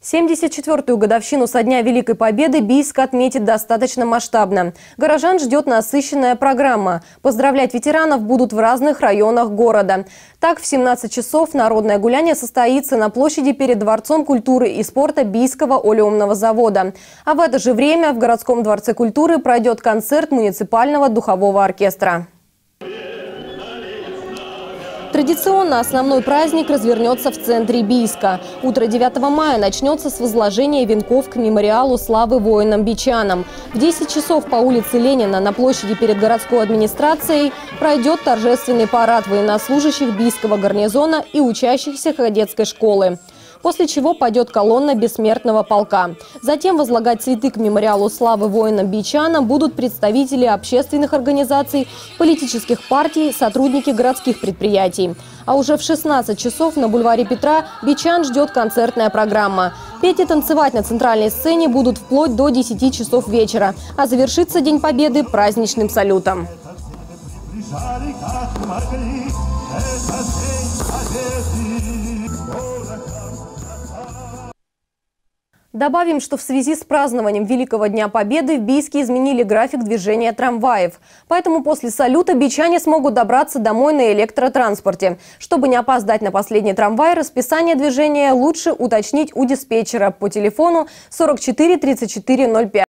74-ю годовщину со дня Великой Победы Бийск отметит достаточно масштабно. Горожан ждет насыщенная программа. Поздравлять ветеранов будут в разных районах города. Так, в 17 часов народное гуляние состоится на площади перед Дворцом культуры и спорта Бийского олеумного завода. А в это же время в городском дворце культуры пройдет концерт муниципального духового оркестра. Традиционно основной праздник развернется в центре Бийска. Утро 9 мая начнется с возложения венков к мемориалу славы воинам-бичанам. В 10 часов по улице Ленина на площади перед городской администрацией пройдет торжественный парад военнослужащих Бийского гарнизона и учащихся кадетской школы. После чего пойдет колонна бессмертного полка. Затем возлагать цветы к мемориалу славы воинам-бичанам будут представители общественных организаций, политических партий, сотрудники городских предприятий. А уже в 16 часов на бульваре Петра бичан ждет концертная программа. Петь и танцевать на центральной сцене будут вплоть до 10 часов вечера. А завершится День Победы праздничным салютом. Добавим, что в связи с празднованием Великого Дня Победы в Бийске изменили график движения трамваев. Поэтому после салюта бичане смогут добраться домой на электротранспорте. Чтобы не опоздать на последний трамвай, расписание движения лучше уточнить у диспетчера по телефону 44 34 05.